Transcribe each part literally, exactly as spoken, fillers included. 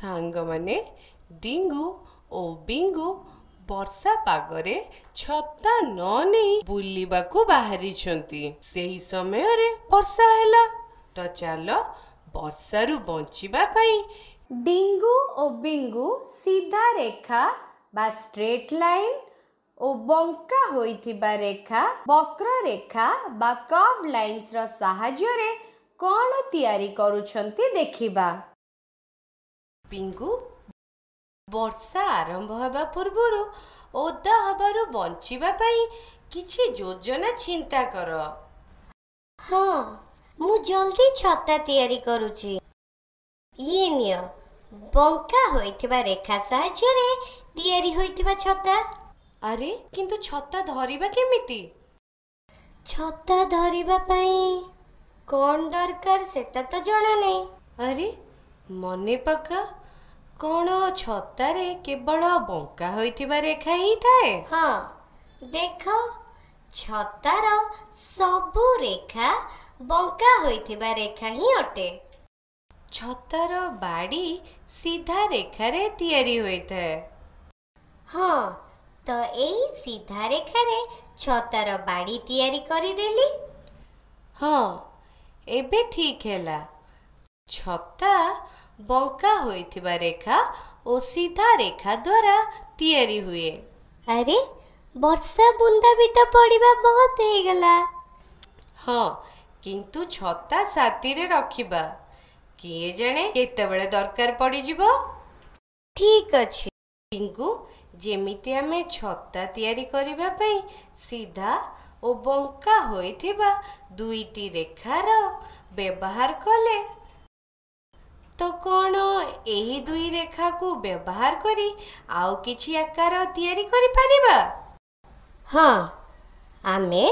सांग माने डिंगू ओ बिंगू वर्षा पागरे छता न नहीं बुलिबाकू बाहरी छंती। सेही समय रे वर्षा हैला तो चलो वर्षारू बंचिबा पई डिंगू ओ बिंगू सीधा रेखा बा स्ट्रेट लाइन ओ बंका होइथिबा रेखा वक्र रेखा बा कर्व लाइन्स रो सहाय्य रे कोन तयारी करूछंती देखिबा। बिंगू वर्षा आरंभ हवा पूर्व ओदा हबारू बंचिबा पई किछि योजना चिंता कर। हाँ मु जल्दी छता तैयारी करूची। ये नियो बंका होइथिबा रेखा सहाय्य रे तैयारी होइथिबा छता। अरे किंतु छता धरिबा केमिति? छता धरिबा पई कोन दरकार सेटा तो जणा नै। अरे मने पका कोन छतारे केवल बंका होइथिबा रेखा ही थाए? हाँ देखो छतार सबु रेखा बंका होइथिबा रेखा ही अटे। छतार बाड़ी सीधा रेखा रे तैयारी होइथाए। हाँ तो एई सीधा रेखा रे छतार बाड़ी तैयारी करी देली। हाँ एबे ठीक हैला। छता बंका होइथिबा रेखा ओ सीधा रेखा द्वारा तैयारी हुए। अरे वर्षा बुंदा भी तो पड़ीबा बहुत हे गला। हाँ किंतु छता साथी रे रखिबा किए जाने केतेबेले दरकार पड़ी जिवो। ठीक अछि टिंकू जेमिति आमे छता तैयारी करिबा पई सीधा ओ बंका होइथिबा दुईटी रेखार व्यवहार कले तो कौन एही दुई रेखा को व्यवहार करी आउ किछि आकार तैयारी करि परिबा। हाँ आमे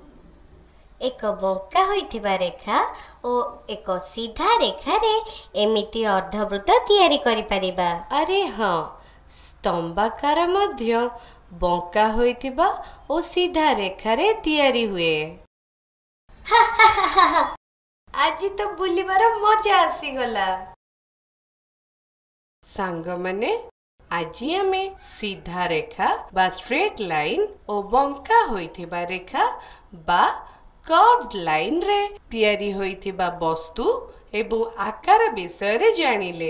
एक बंका होइथिबा रेखा ओ एक सीधा रेखा रे एमिति अर्धवृत्त तैयारी करि परिबा। अरे हाँ स्तंभाकार मध्य बंका होइथिबा ओ सीधा रेखा रे तैयारी हुए। आज तो बुलिबार मजा आसी गला। सांग माने आजी आमे सीधा रेखा बा स्ट्रेट लाइन ओ बंका होइथिबा रेखा बा कर्व्ड लाइन रे तैयारी होइथिबा वस्तु एवं आकार विषय रे जानिले।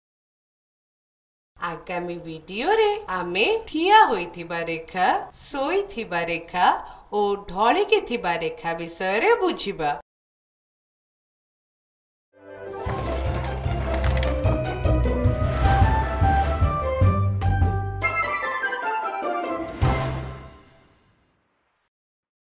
आगामी वीडियो रे आमे ठिया होइथिबा रेखा सोइथिबा रेखा ओ ढळिके थिबा रेखा विषय रे बुझिबा।